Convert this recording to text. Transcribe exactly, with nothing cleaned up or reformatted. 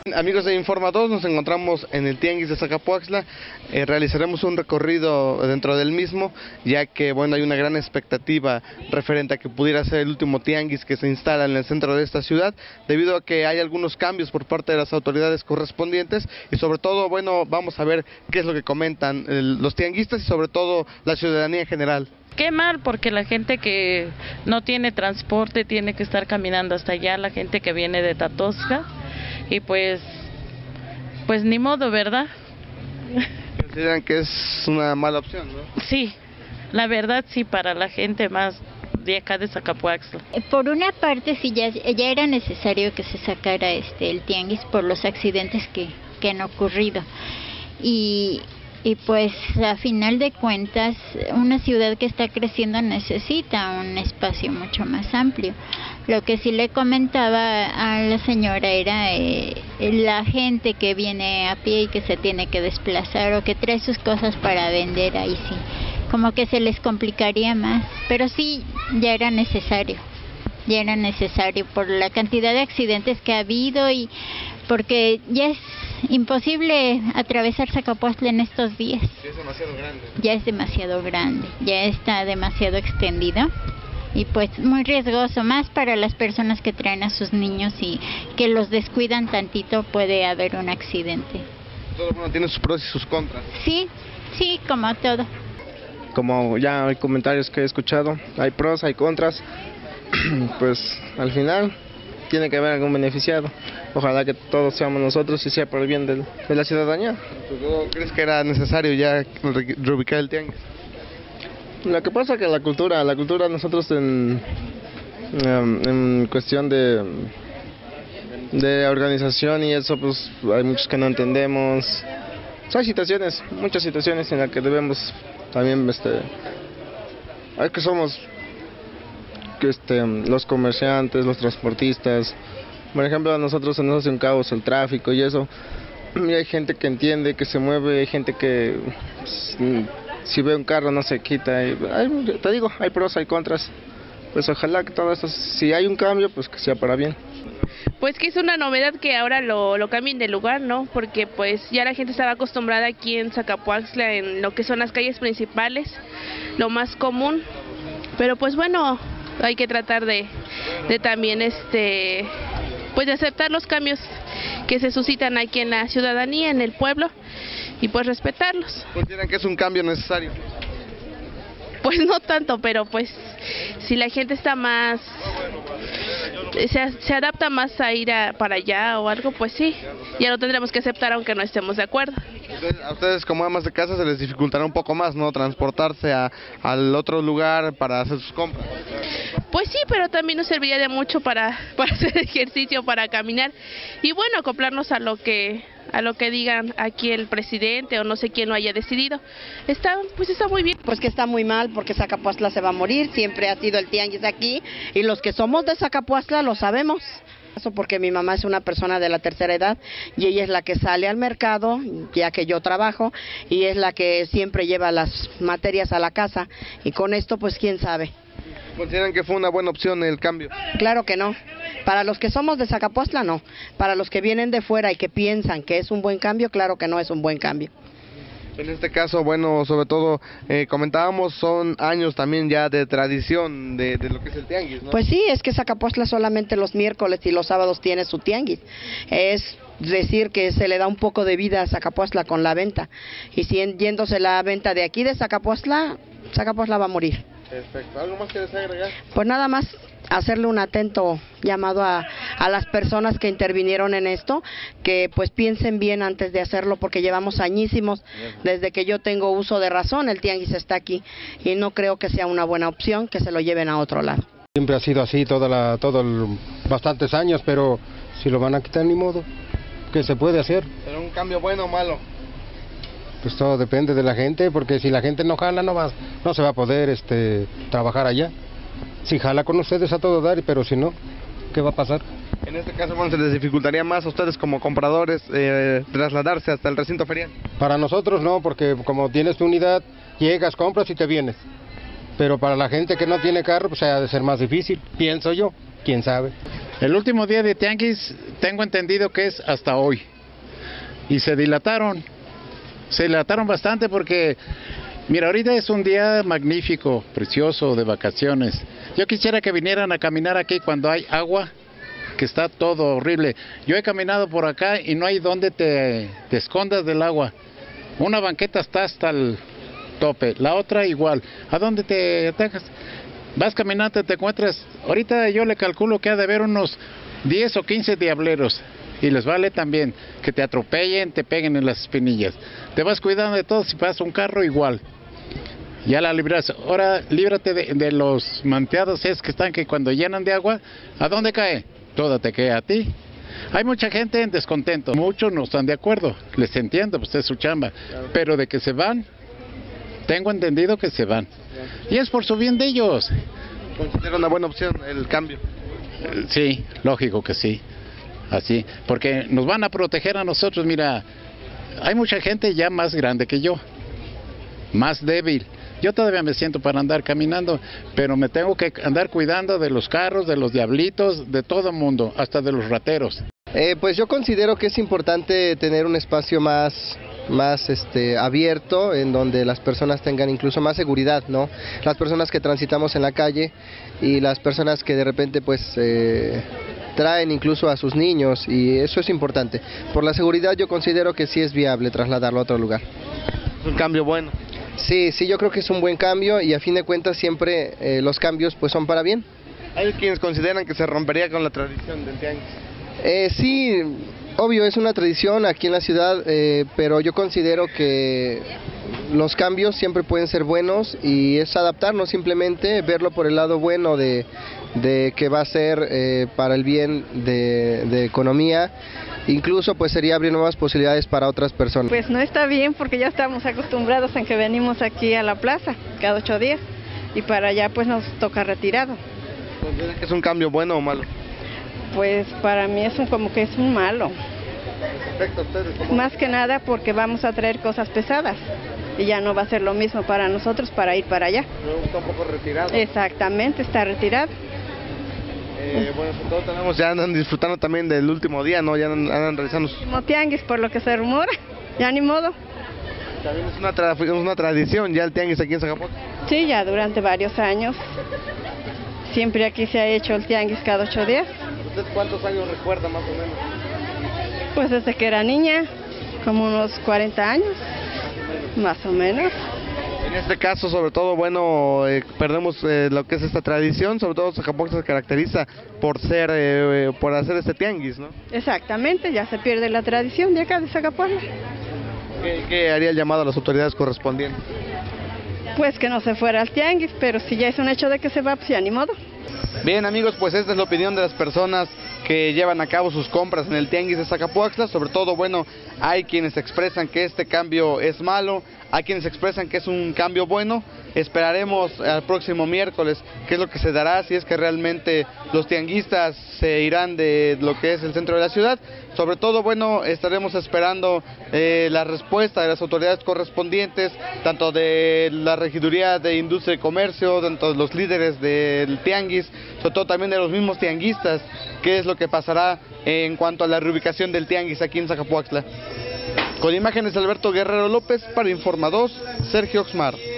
Amigos de Informa dos, nos encontramos en el Tianguis de Zacapuaxtla. Eh, realizaremos un recorrido dentro del mismo, ya que bueno, hay una gran expectativa referente a que pudiera ser el último tianguis que se instala en el centro de esta ciudad, debido a que hay algunos cambios por parte de las autoridades correspondientes y sobre todo, bueno, vamos a ver qué es lo que comentan eh, los tianguistas y sobre todo la ciudadanía en general. Qué mal, porque la gente que no tiene transporte tiene que estar caminando hasta allá, la gente que viene de Tatosca. Y pues, pues ni modo, ¿verdad? Consideran que es una mala opción, ¿no? Sí, la verdad sí, para la gente más de acá de Zacapuaxtla. Por una parte sí, ya, ya era necesario que se sacara este el tianguis por los accidentes que, que han ocurrido. Y... Y pues a final de cuentas, una ciudad que está creciendo necesita un espacio mucho más amplio. Lo que sí le comentaba a la señora era eh, la gente que viene a pie y que se tiene que desplazar o que trae sus cosas para vender, ahí sí, como que se les complicaría más. Pero sí, ya era necesario, ya era necesario por la cantidad de accidentes que ha habido y porque ya es imposible atravesar Zacapuaxtla en estos días. Ya es demasiado grande. Ya es demasiado grande, ya está demasiado extendido y pues muy riesgoso, más para las personas que traen a sus niños y que los descuidan tantito, puede haber un accidente. Todo bueno tiene sus pros y sus contras. Sí, sí, como todo. Como ya hay comentarios que he escuchado, hay pros, hay contras, pues al final tiene que haber algún beneficiado. Ojalá que todos seamos nosotros y sea por el bien del, de la ciudadanía. ¿Tú crees que era necesario ya reubicar el tianguis? Lo que pasa es que la cultura, la cultura nosotros en, en cuestión de, de organización y eso, pues hay muchos que no entendemos. Hay situaciones, muchas situaciones en las que debemos también, este, hay que somos que este, los comerciantes, los transportistas. Por ejemplo, a nosotros se nos hace un caos el tráfico y eso. Y hay gente que entiende, que se mueve, hay gente que pues, si ve un carro no se quita. Y, hay, te digo, hay pros, hay contras. Pues ojalá que todo esto, si hay un cambio, pues que sea para bien. Pues que es una novedad que ahora lo, lo cambien de lugar, ¿no? Porque pues ya la gente estaba acostumbrada aquí en Zacapuaxtla, en lo que son las calles principales, lo más común. Pero pues bueno, hay que tratar de, de también este pues de aceptar los cambios que se suscitan aquí en la ciudadanía, en el pueblo, y pues respetarlos. ¿Consideran que es un cambio necesario? Pues no tanto, pero pues si la gente está más, se, se adapta más a ir a, para allá o algo, pues sí, ya lo tendremos que aceptar aunque no estemos de acuerdo. A ustedes como amas de casa se les dificultará un poco más, ¿no? Transportarse a, al otro lugar para hacer sus compras. Pues sí, pero también nos serviría de mucho para, para hacer ejercicio, para caminar y bueno, acoplarnos a lo que a lo que digan aquí el presidente o no sé quién lo haya decidido. Está, pues está muy bien. Pues que está muy mal porque Zacapuaxtla se va a morir, siempre ha sido el tianguis aquí y los que somos de Zacapuaxtla lo sabemos. Eso porque mi mamá es una persona de la tercera edad y ella es la que sale al mercado, ya que yo trabajo, y es la que siempre lleva las materias a la casa y con esto pues quién sabe. ¿Consideran que fue una buena opción el cambio? Claro que no. Para los que somos de Zacapuaxtla, no. Para los que vienen de fuera y que piensan que es un buen cambio, claro que no es un buen cambio. En este caso, bueno, sobre todo, eh, comentábamos, son años también ya de tradición de, de lo que es el tianguis, ¿no? Pues sí, es que Zacapuaxtla solamente los miércoles y los sábados tiene su tianguis. Es decir que se le da un poco de vida a Zacapuaxtla con la venta. Y si yéndose la venta de aquí de Zacapuaxtla, Zacapuaxtla va a morir. Perfecto. ¿Algo más que desea agregar? Pues nada más hacerle un atento llamado a, a las personas que intervinieron en esto, que pues piensen bien antes de hacerlo, porque llevamos añísimos, desde que yo tengo uso de razón, el tianguis está aquí, y no creo que sea una buena opción que se lo lleven a otro lado. Siempre ha sido así, toda la, todo el, bastantes años, pero si lo van a quitar ni modo, ¿qué se puede hacer? ¿Pero un cambio bueno o malo? Pues todo depende de la gente, porque si la gente no jala, no va, no se va a poder este, trabajar allá. Si jala con ustedes a todo dar, pero si no, ¿qué va a pasar? En este caso, bueno, se les dificultaría más a ustedes como compradores eh, trasladarse hasta el recinto ferial. Para nosotros no, porque como tienes tu unidad, llegas, compras y te vienes. Pero para la gente que no tiene carro, pues ha de ser más difícil, pienso yo, quién sabe. El último día de tianguis tengo entendido que es hasta hoy. Y se dilataron, se dilataron bastante porque, mira, ahorita es un día magnífico, precioso, de vacaciones. Yo quisiera que vinieran a caminar aquí cuando hay agua, que está todo horrible. Yo he caminado por acá y no hay donde te, te escondas del agua. Una banqueta está hasta el tope, la otra igual. ¿A dónde te atajas? Vas caminando, te encuentras, ahorita yo le calculo que ha de haber unos diez o quince diableros, y les vale también que te atropellen, te peguen en las espinillas. Te vas cuidando de todo, si pasa un carro igual, ya la libras. Ahora líbrate de, de los manteados es que están que cuando llenan de agua, ¿a dónde cae? Todo te queda a ti. Hay mucha gente en descontento, muchos no están de acuerdo, les entiendo, pues es su chamba, pero de que se van, tengo entendido que se van. Y es por su bien de ellos. ¿Considera una buena opción el cambio? Sí, lógico que sí. Así, porque nos van a proteger a nosotros. Mira, hay mucha gente ya más grande que yo, más débil. Yo todavía me siento para andar caminando, pero me tengo que andar cuidando de los carros, de los diablitos, de todo el mundo, hasta de los rateros. Eh, pues yo considero que es importante tener un espacio más más este abierto, en donde las personas tengan incluso más seguridad, ¿no? Las personas que transitamos en la calle y las personas que de repente pues eh, traen incluso a sus niños, y eso es importante. Por la seguridad yo considero que sí es viable trasladarlo a otro lugar. Es un cambio bueno. Sí, sí, yo creo que es un buen cambio, y a fin de cuentas siempre eh, los cambios pues son para bien. Hay quienes consideran que se rompería con la tradición del tianguis. Eh, sí, obvio, es una tradición aquí en la ciudad, eh, pero yo considero que los cambios siempre pueden ser buenos, y es adaptarnos simplemente, verlo por el lado bueno de, de que va a ser eh, para el bien de, de economía. Incluso pues sería abrir nuevas posibilidades para otras personas. Pues no está bien, porque ya estamos acostumbrados en que venimos aquí a la plaza cada ocho días, y para allá pues nos toca retirado. ¿Considera que es un cambio bueno o malo? Pues para mí es un, como que es un malo. Respecto a ustedes, ¿cómo? Más que nada porque vamos a traer cosas pesadas y ya no va a ser lo mismo para nosotros para ir para allá. Está un poco retirado. Exactamente, está retirado. Eh, bueno, pues todos tenemos, ya andan disfrutando también del último día, ¿no? Ya andan, andan realizando sus... Como tianguis, por lo que se rumora, ya ni modo. También es una, tra es una tradición ya el tianguis aquí en Zacapoaxtla. Sí, ya durante varios años. Siempre aquí se ha hecho el tianguis cada ocho días. ¿Usted cuántos años recuerda más o menos? Pues desde que era niña, como unos cuarenta años, más o menos. En este caso, sobre todo, bueno, eh, perdemos eh, lo que es esta tradición, sobre todo Zacapoaxtla se caracteriza por ser, eh, por hacer este tianguis, ¿no? Exactamente, ya se pierde la tradición de acá de Zacapoaxtla. ¿Qué, qué haría el llamado a las autoridades correspondientes? Pues que no se fuera al tianguis, pero si ya es un hecho de que se va, pues ya ni modo. Bien, amigos, pues esta es la opinión de las personas que llevan a cabo sus compras en el tianguis de Zacapoaxtla. Sobre todo, bueno, hay quienes expresan que este cambio es malo, hay quienes expresan que es un cambio bueno. Esperaremos al próximo miércoles qué es lo que se dará, si es que realmente los tianguistas se irán de lo que es el centro de la ciudad. Sobre todo, bueno, estaremos esperando eh, la respuesta de las autoridades correspondientes, tanto de la Regiduría de Industria y Comercio, tanto de los líderes del tianguis, sobre todo también de los mismos tianguistas, qué es lo que pasará en cuanto a la reubicación del tianguis aquí en Zacapoaxtla. Con imágenes de Alberto Guerrero López, para Informa dos, Sergio Oxmar.